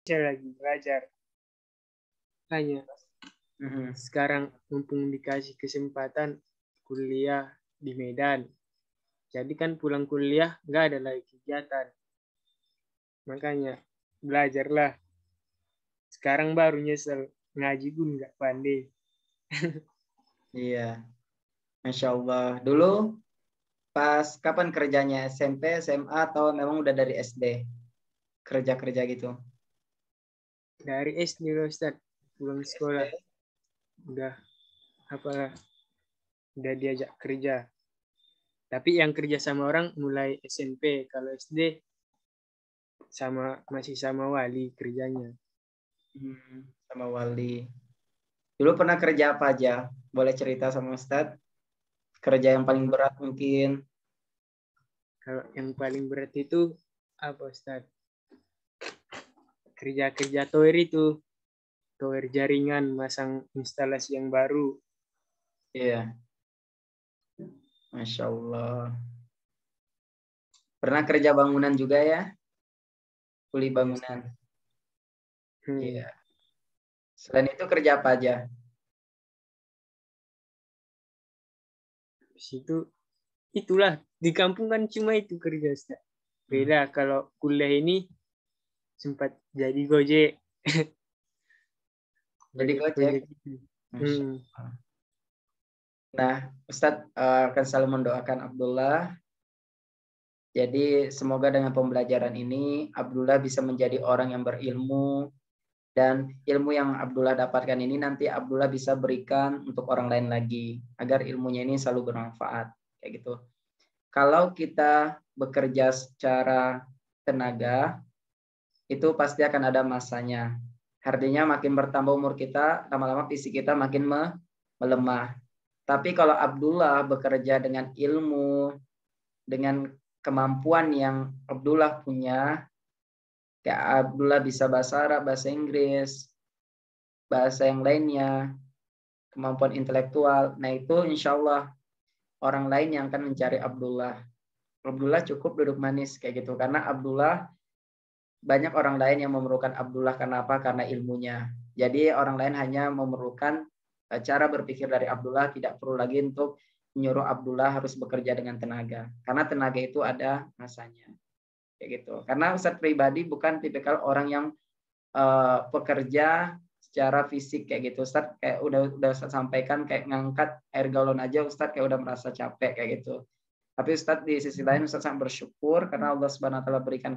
saya lagi belajar. Hanya sekarang mumpung dikasih kesempatan kuliah di Medan. Jadi kan pulang kuliah nggak ada lagi kegiatan. Makanya belajarlah. Sekarang baru nyesel ngaji pun nggak pandai. Iya, Masya Allah. Dulu pas kapan kerjanya? SMP, SMA, atau memang udah dari SD? Kerja-kerja gitu? Dari SD loh Ustaz, pulang sekolah. SD? Udah udah diajak kerja. Tapi yang kerja sama orang mulai SMP. Kalau SD masih sama wali kerjanya. Sama wali. Dulu pernah kerja apa aja? Boleh cerita sama Ustadz? Kerja yang paling berat mungkin? Kalau yang paling berat itu apa Ustaz? Kerja-kerja tower itu. Tower jaringan, masang instalasi yang baru. Iya. Masya Allah. Pernah kerja bangunan juga ya? Kuli bangunan. Iya. Selain itu kerja apa aja? Situ itulah di kampung kan cuma itu kerja Ustaz. Beda kalau kuliah ini sempat jadi Gojek. Jadi Gojek. Masya Allah. Nah, Ustadz akan selalu mendoakan Abdullah. Jadi semoga dengan pembelajaran ini Abdullah bisa menjadi orang yang berilmu, dan ilmu yang Abdullah dapatkan ini nanti Abdullah bisa berikan untuk orang lain lagi agar ilmunya ini selalu bermanfaat kayak gitu. Kalau kita bekerja secara tenaga itu pasti akan ada masanya. Artinya makin bertambah umur kita, lama-lama fisik kita makin melemah. Tapi kalau Abdullah bekerja dengan ilmu, dengan kemampuan yang Abdullah punya, kayak Abdullah bisa bahasa Arab, bahasa Inggris, bahasa yang lainnya, kemampuan intelektual. Nah itu insya Allah orang lain yang akan mencari Abdullah. Abdullah cukup duduk manis kayak gitu. Karena Abdullah, banyak orang lain yang memerlukan Abdullah. Karena apa? Karena ilmunya. Jadi orang lain hanya memerlukan cara berpikir dari Abdullah. Tidak perlu lagi untuk menyuruh Abdullah harus bekerja dengan tenaga. Karena tenaga itu ada masanya. Kayak gitu. Karena Ustadz pribadi bukan tipikal orang yang pekerja secara fisik kayak gitu. Ustadz kayak udah Ustadz sampaikan kayak ngangkat air galon aja Ustadz kayak udah merasa capek kayak gitu. Tapi Ustadz di sisi lain Ustadz sangat bersyukur karena Allah Subhanahu wa taala berikan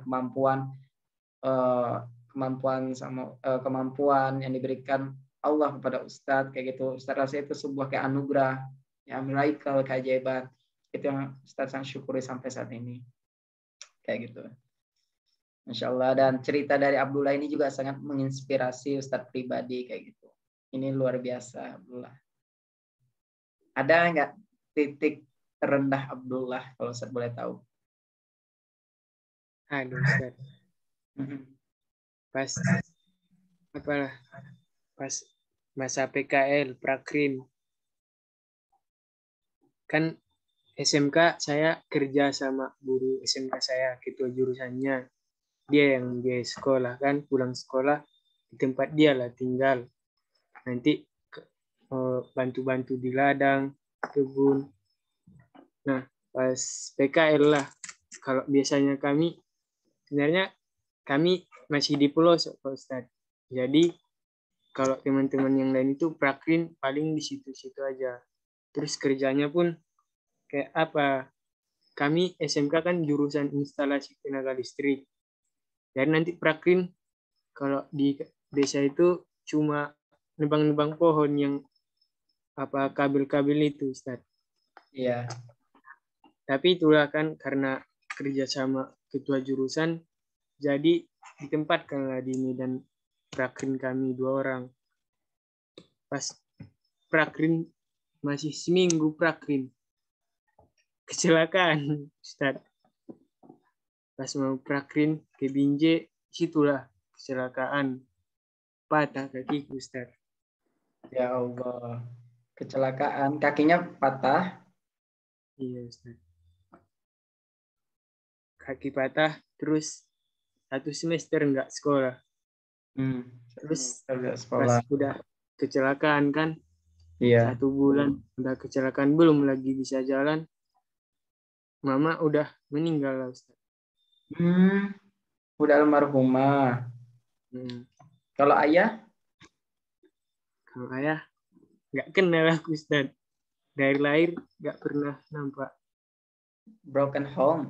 kemampuan yang diberikan Allah kepada Ustadz kayak gitu. Ustadz rasa itu sebuah kayak anugerah, ya miracle, keajaiban. Itu yang Ustadz sangat syukuri sampai saat ini. Kayak gitu. Masya Allah. Dan cerita dari Abdullah ini juga sangat menginspirasi Ustadz pribadi kayak gitu. Ini luar biasa Abdullah. Ada nggak titik terendah Abdullah kalau Ustadz boleh tahu? Aduh Ustaz. Pas masa PKL Prakrim. Kan SMK saya kerja sama guru SMK saya, ketua jurusannya. Dia yang biaya sekolah kan, pulang sekolah di tempat dia lah tinggal. Nanti bantu-bantu di ladang, kebun. Nah, pas PKL lah, kalau biasanya sebenarnya kami masih di pelosok Pak Ustadz. Jadi kalau teman-teman yang lain itu prakrin paling di situ-situ aja. Terus kerjanya pun kayak apa? Kami SMK kan jurusan instalasi tenaga listrik. Dan nanti prakrin kalau di desa itu cuma nebang-nebang pohon yang kabel-kabel itu Ustaz. Iya. Tapi itulah kan karena kerjasama ketua jurusan, jadi ditempatkanlah di Medan prakrin kami 2 orang. Pas prakrin masih seminggu prakrin, kecelakaan Ustaz. Pas mau prakrin ke Binjai, situlah kecelakaan, patah kaki Ustaz. Ya Allah. Kecelakaan, kakinya patah. Iya Ustaz. Kaki patah, terus 1 semester enggak sekolah. Terus sekolah. pas udah kecelakaan kan, Iya. 1 bulan udah kecelakaan, belum lagi bisa jalan, mama udah meninggal lah Ustaz. Udah almarhumah. Kalau ayah? Kalau ayah nggak kenal aku Ustaz. Dari lahir nggak pernah nampak. Broken home.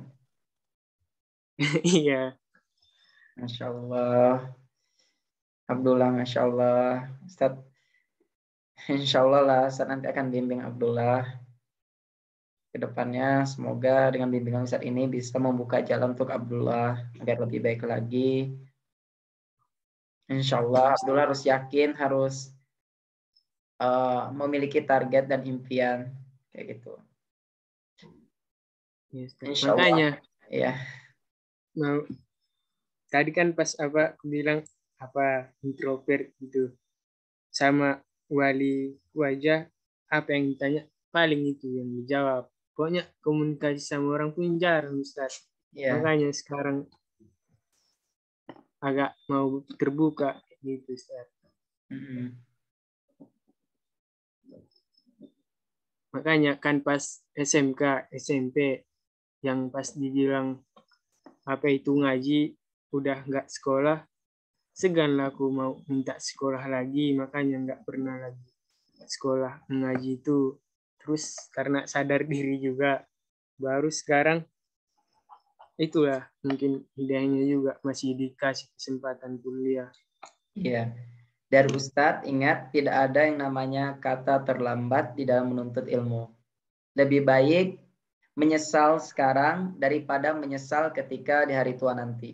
Iya. Masya Allah. Abdullah, Masya Allah. Ustaz, Insya Allah lah, Ustaz nanti akan bimbing Abdullah ke depannya. Semoga dengan bimbingan Ustaz ini bisa membuka jalan untuk Abdullah agar lebih baik lagi. Insya Allah Abdullah harus yakin, harus memiliki target dan impian kayak gitu. Yes, Insya makanya Allah, ya. mau tadi kan pas apa aku bilang apa introvert gitu sama wali wajah, apa yang ditanya paling itu yang dijawab. Pokoknya komunikasi sama orang pun jarang Ustaz. Ya. Makanya sekarang agak mau terbuka gitu Ustaz. Makanya kan pas SMK, SMP yang pas dibilang apa itu ngaji udah nggak sekolah, segan lah aku mau minta sekolah lagi, makanya nggak pernah lagi sekolah mengaji itu. Terus karena sadar diri juga, baru sekarang itulah mungkin hidayahnya juga masih dikasih kesempatan kuliah. Iya. Dari Ustadz, ingat tidak ada yang namanya kata terlambat di dalam menuntut ilmu. Lebih baik menyesal sekarang daripada menyesal ketika di hari tua nanti.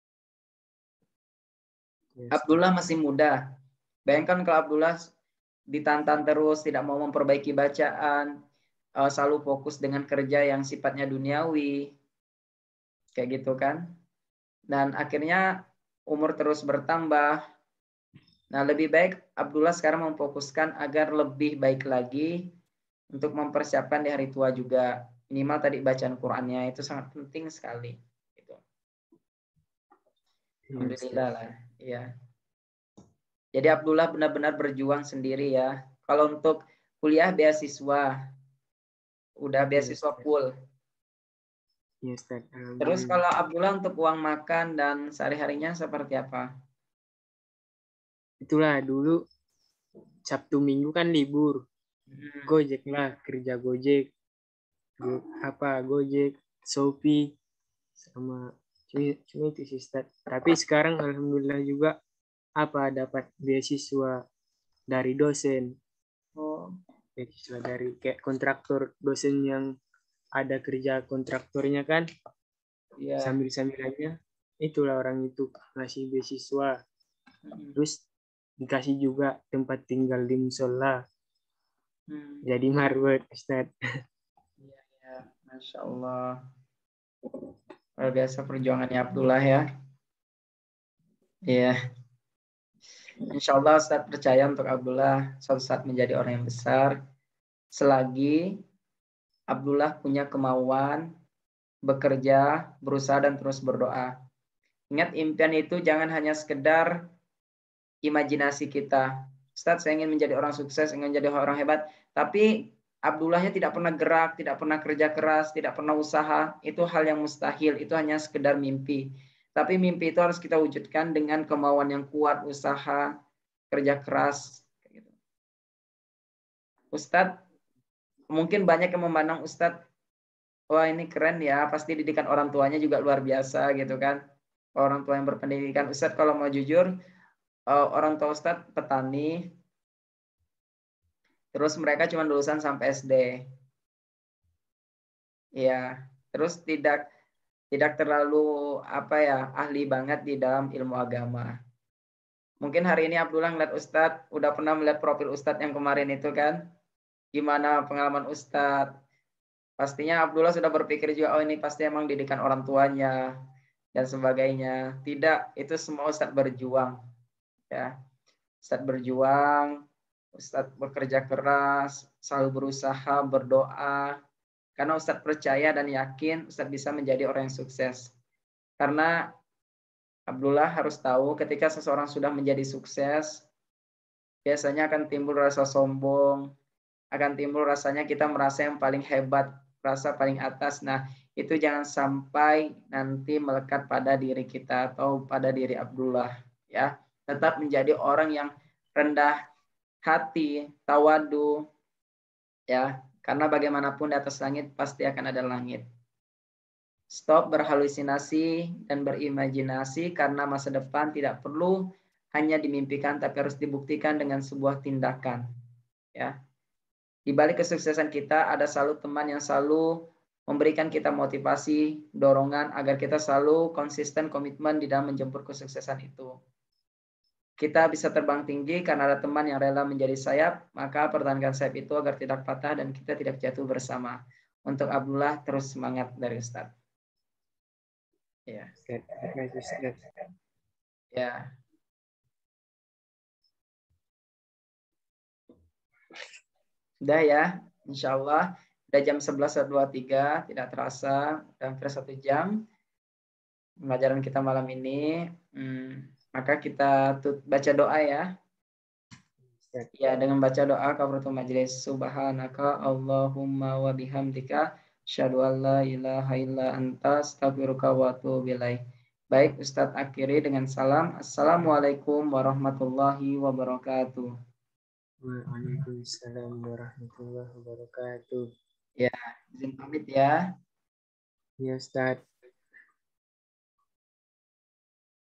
Yes. Abdullah masih muda. Bayangkan kalau Abdullah ditantang terus, tidak mau memperbaiki bacaan, selalu fokus dengan kerja yang sifatnya duniawi, kayak gitu kan. Dan akhirnya umur terus bertambah. Nah, lebih baik Abdullah sekarang memfokuskan agar lebih baik lagi untuk mempersiapkan di hari tua juga. Minimal tadi bacaan Qur'annya itu sangat penting sekali. Gitu. Alhamdulillah lah. Ya. Jadi Abdullah benar-benar berjuang sendiri ya. Kalau untuk kuliah beasiswa, udah beasiswa full. Yes, Terus kalau Abdullah untuk uang makan dan sehari-harinya seperti apa? Itulah dulu Sabtu Minggu kan libur. Gojek lah, kerja Gojek. Gojek, Shopee, sama cuma itu sih Ustaz. Tapi sekarang alhamdulillah juga dapat beasiswa dari dosen. Beasiswa dari kayak kontraktor dosen yang ada kerja kontraktornya kan. Sambil-sambilannya itulah orang itu ngasih beasiswa. Terus dikasih juga tempat tinggal di musola. Jadi marbot Ustaz. Iya, Masya Allah. Luar biasa perjuangannya Abdullah ya. Iya. Insya Allah Ustaz percaya untuk Abdullah suatu saat menjadi orang yang besar. Selagi Abdullah punya kemauan, bekerja, berusaha, dan terus berdoa. Ingat, impian itu jangan hanya sekedar imajinasi kita. Ustaz, saya ingin menjadi orang sukses, ingin menjadi orang hebat. Tapi Abdullahnya tidak pernah gerak, tidak pernah kerja keras, tidak pernah usaha. Itu hal yang mustahil, itu hanya sekedar mimpi. Tapi mimpi itu harus kita wujudkan dengan kemauan yang kuat, usaha, kerja keras. Ustadz, mungkin banyak yang memandang Ustadz, wah ini keren ya, pasti didikan orang tuanya juga luar biasa gitu kan. Orang tua yang berpendidikan. Ustadz kalau mau jujur, orang tua Ustadz petani, terus mereka cuma lulusan sampai SD. Ya, terus tidak terlalu ahli banget di dalam ilmu agama. Mungkin hari ini Abdullah ngeliat Ustadz, udah pernah melihat profil Ustadz yang kemarin itu kan. Gimana pengalaman Ustadz? Pastinya Abdullah sudah berpikir juga, oh ini pasti emang didikan orang tuanya dan sebagainya. Tidak, itu semua Ustadz berjuang. Ya, Ustadz berjuang, Ustadz bekerja keras, selalu berusaha, berdoa. Karena Ustadz percaya dan yakin Ustadz bisa menjadi orang yang sukses. Karena Abdullah harus tahu ketika seseorang sudah menjadi sukses, biasanya akan timbul rasa sombong, akan timbul rasanya kita merasa yang paling hebat, merasa paling atas. Nah, itu jangan sampai nanti melekat pada diri kita atau pada diri Abdullah, ya. Tetap menjadi orang yang rendah hati, tawadu, ya. Karena bagaimanapun di atas langit pasti akan ada langit. Stop berhalusinasi dan berimajinasi karena masa depan tidak perlu hanya dimimpikan tapi harus dibuktikan dengan sebuah tindakan. Ya. Di balik kesuksesan kita ada selalu teman yang selalu memberikan kita motivasi, dorongan agar kita selalu konsisten komitmen di dalam menjemput kesuksesan itu. Kita bisa terbang tinggi karena ada teman yang rela menjadi sayap, maka pertahankan sayap itu agar tidak patah dan kita tidak jatuh bersama. Untuk Abdullah, terus semangat dari Ustadz. Ya. Ya. Sudah ya, insya Allah. Sudah jam 11.23, tidak terasa, hampir 1 jam. Pelajaran kita malam ini. Maka kita baca doa ya. Ya, dengan baca doa kafaratul majlis. Subhanaka Allahumma wa bihamdika asyhadu an la ilaha illa anta astaghfiruka wa atubu ilaik. Baik, Ustadz akhiri dengan salam. Assalamualaikum warahmatullahi wabarakatuh. Waalaikumsalam warahmatullahi wabarakatuh. Ya, izin pamit ya. Ya, Ustadz.